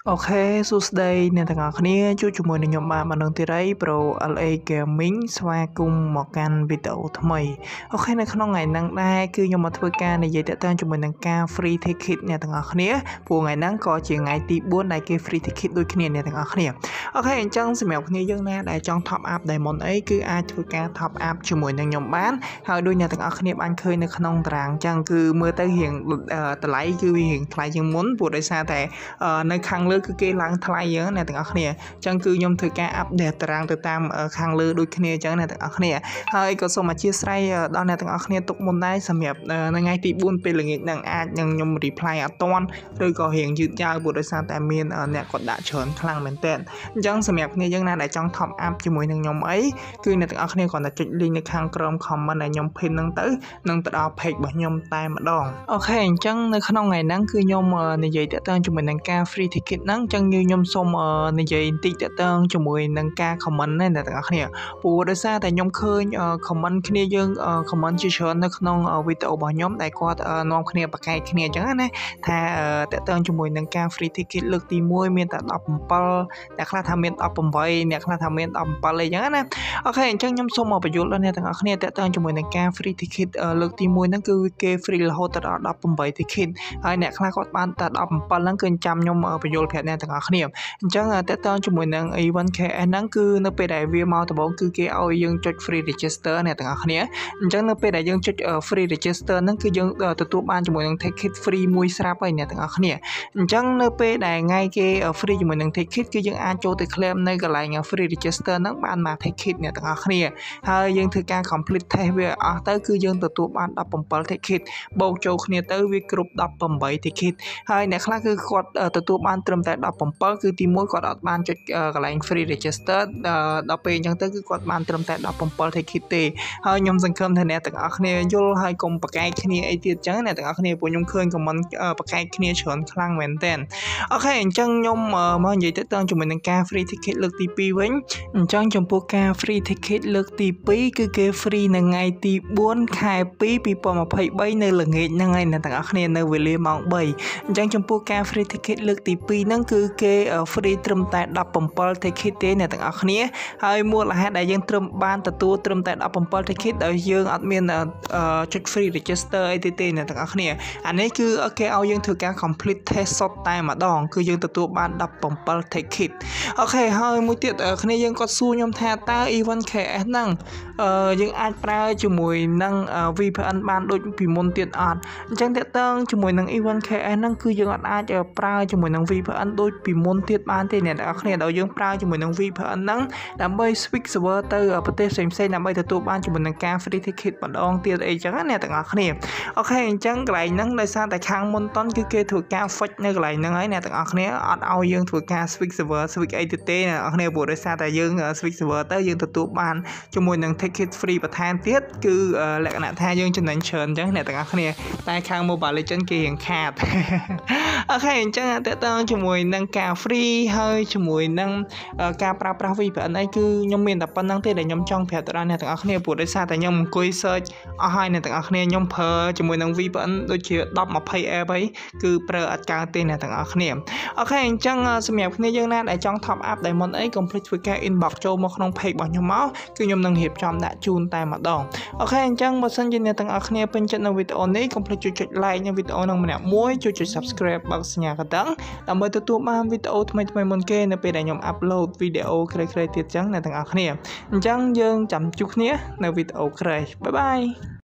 អូខេសួស្តីអ្នកទាំងអស់គ្នាជួបជាមួយនឹងខ្ញុំបាទបណ្ដឹងទីរៃ Pro LA Gaming ស្វាគមន៍មកកាន់វីដេអូថ្មីអូខេនៅក្នុងថ្ងៃហ្នឹងដែរគឺខ្ញុំមកធ្វើការនិយាយតាក់ទងជាមួយនឹងការ free ticket អ្នកទាំងអស់គ្នាព្រោះថ្ងៃហ្នឹងក៏ជាថ្ងៃទី4ដែលគេ free ticket ដូចគ្នាអ្នកទាំងអស់គ្នាអូខេអញ្ចឹងសម្រាប់គ្នាយើងណាដែលចង់ top up Diamond អីគឺអាចធ្វើការ top up ជាមួយនឹងខ្ញុំបានហើយដូចអ្នកទាំងអស់គ្នាបានឃើញនៅក្នុងតារាងអញ្ចឹងគឺមើលទៅរៀងតម្លៃគឺវារៀងថ្លៃជាងមុនព្រោះដោយសារតែនៅខាងលើគឺគេឡើងថ្លៃអញ្ចឹងអ្នកទាំងអស់គ្នាអញ្ចឹងគឺខ្ញុំធ្វើការអាប់ដេតតារាងទៅតាមខាងលើដូចគ្នាអញ្ចឹងអ្នកទាំងអស់គ្នាហើយក៏សូមអធិស្ឋានដល់អ្នកទាំងអស់គ្នាទុកមុនដែរសម្រាប់នៅថ្ងៃទី4ពេលល្ងាចហ្នឹងអាចនឹងខ្ញុំ reply អត់ទាន់ឬក៏រៀងយឺតយ៉ាវព្រោះដោយសារតែមានអ្នកគាត់ដាក់ច្រើនខ្លាំងមែនតើអញ្ចឹងសម្រាប់គ្នាយើងណាដែលចង់ top up ជាមួយនឹងខ្ញុំអីគឺអ្នកទាំងអស់គ្នាគ្រាន់តែចុច link នៅខាងក្រោម comment ដែលខ្ញុំ pin ហ្នឹងទៅនឹងទៅដល់ page របស់ខ្ញុំតែម្ដងអូខេអញ្ចឹងនៅក្នុងថ្ងៃហ្នឹងគឺខ្ញុំនិយាយតាក់ទងជាមួយនឹងការ free ticket ហ្នឹងអញ្ចឹងខ្ញុំសូមនិយាយបន្តិចតាក់ទងជាមួយនឹងការ comment ណាអ្នកទាំងអស់គ្នាព្រោះដោយសារតែខ្ញុំឃើញ comment គ្នាយើង comment ជាច្រើននៅក្នុងវីដេអូរបស់ខ្ញុំដែលគាត់នាំគ្នាប្រកែកគ្នាអញ្ចឹងណាថាតាក់ទងជាមួយនឹងការ free ticket លើកទី1មានតែ17អ្នកខ្លះថាមាន18អ្នកខ្លះថាមាន17អីចឹងណាអូខេអញ្ចឹងខ្ញុំសូមបញ្យល់ដល់អ្នកទាំងអស់គ្នាតាក់ទងជាមួយនឹងការ free ticket លើកទី1ហ្នឹងគឺគេ free រហូតដល់18 ticket ហើយអ្នកខ្លះគាត់បានតែ17ហ្នឹងគឺចាំខ្ញុំបញ្យល់ប្រាប់អ្នកទាំងអស់គ្នាអញ្ចឹងតាក់ទងជាមួយនឹង event KS ហ្នឹងគឺនៅពេលដែលវាមកដំបូងគឺគេឲ្យយើងចុច free register អ្នកទាំងអស់គ្នាអញ្ចឹងនៅពេលដែលយើងចុច free register ហ្នឹងគឺយើងទទួលបានជាមួយនឹង ticket free មួយស្រាប់ហើយអ្នកទាំងអស់គ្នាអញ្ចឹងនៅពេលដែលថ្ងៃគេ free ជាមួយនឹង ticket គឺយើងអាចចូលទៅ claim នៅកន្លែង free register ហ្នឹងបានមក ticket អ្នកទាំងអស់គ្នាហើយយើងធ្វើការ complete test វាអស់ទៅគឺយើងទទួលបាន17 ticket បូកចូលគ្នាទៅវាគ្រប់18 ticket ហើយអ្នកខ្លះគឺគាត់ទទួលបានត្រឹមតែ17គឺទី1គាត់អត់បានចុចកន្លែង free register ដល់ពេលអញ្ចឹងទៅគឺគាត់បានត្រឹមតែ17 ticket ទេហើយខ្ញុំសង្ឃឹមថាអ្នកទាំងអស់គ្នាយល់ហើយកុំប្រកែកគ្នាអីទៀតអញ្ចឹងអ្នកទាំងអស់គ្នាពួកខ្ញុំឃើញ comment ប្រកែកគ្នាច្រើនខ្លាំងមែនតើអូខេអញ្ចឹងខ្ញុំមកនិយាយទៅតាមជាមួយនឹងការ free ticket លើកទី2វិញអញ្ចឹងចំពោះការ free ticket លើកទី2គឺគេ free នៅថ្ងៃទី4ខែ2 2023នៅល្ងាចហ្នឹងហើយអ្នកទាំងអស់គ្នានៅវេលាម៉ោង3អញ្ចឹងចំពោះការ free ticket លើកទី2ហ្នឹងគឺគេ free ត្រឹមតែ17 ticket ទេអ្នកទាំងអស់គ្នាហើយមូលហេតុដែលយើងត្រឹមបានទទួលត្រឹមតែ17 ticket ដោយយើងអត់មានចុច free register អីទេអ្នកទាំងអស់គ្នាអានេះគឺគេឲ្យយើងធ្វើការ complete test សុទ្ធតែម្ដងគឺយើងទទួលបាន17 ticket អូខេហើយមួយទៀតគ្នាយើងគាត់សួរខ្ញុំថាតើ event KS ហ្នឹងយើងអាចប្រើជាមួយនឹង VPN បានដូចពីមុនទៀតអត់អញ្ចឹងតើតើជាមួយនឹង event KS ហ្នឹងគឺយើងអាចប្រើជាមួយនឹង VPN ដូចពីមុនទៀតបានទេអ្នកទាំងអស់គ្នាដល់យើងប្រើជាមួយនឹង VPN ហ្នឹងដើម្បី switch server ទៅប្រទេសផ្សេងៗដើម្បីទទួលបានជាមួយនឹងការ free ticket ម្ដងទៀតអីចឹងណាអ្នកទាំងអស់គ្នាអូខេអញ្ចឹងកន្លែងហ្នឹងដោយសារតែខាងមុនតន់គឺគេធ្វើការ fix នៅកន្លែងហ្នឹងហើយអ្នកទាំងអស់គ្នាអត់ឲ្យយើងធ្វើការ switch server switch អីទៀតទេអ្នកទាំងអស់គ្នាព្រោះដោយសារតែយើង switch server ទៅយើងទទួលបានជាមួយនឹង ticket free បន្ថែមទៀតគឺលក្ខណៈថាយើងចំណេញច្រើនអញ្ចឹងអ្នកទាំងអស់គ្នាតែខាង Mobile Legends គេរៀងខាតអូខេអញ្ចឹងតើតើជាមួយនឹងការ free ហើយជាមួយនឹងការប្រើប្រាស់ VPN អីគឺខ្ញុំមានតែប៉ុណ្្នឹងទេដែលខ្ញុំចង់ប្រាប់ទៅដល់អ្នកទាំងអស់គ្នាព្រោះដោយសារតែខ្ញុំអង្គុយ search អស់ហើយអ្នកទាំងអស់គ្នាខ្ញុំប្រើជាមួយនឹង VPN ដូចជា10 20 app អីគឺប្រើអត់កើតទេអ្នកទាំងអស់គ្នាអូខេអញ្ចឹងសម្រាប់គ្នាយើងណាដែលចង់ top up Diamond អីកុំភ្លេចធ្វើការ inbox ចូលមកក្នុង page របស់ខ្ញុំមកគឺខ្ញុំនឹងរៀបចំដាក់ជូនតែម្ដងអូខេអញ្ចឹងបើសិនជាអ្នកទាំងអស់គ្នាពេញចិត្តនៅវីដេអូនេះកុំភ្លេចចុច like នៅវីដេអូនឹងម្នាក់មួយចុច subscribe បើកសញ្ញាកណ្ដឹងដើម្បីទទួលបានវីដេអូថ្មីៗមុនគេនៅពេលដែលខ្ញុំ upload វីដេអូក្រៃៗទៀតចឹងអ្នកទាំងអស់គ្នាអញ្ចឹងយើងចាំជួបគ្នានៅវីដេអូក្រោយបាយបាយ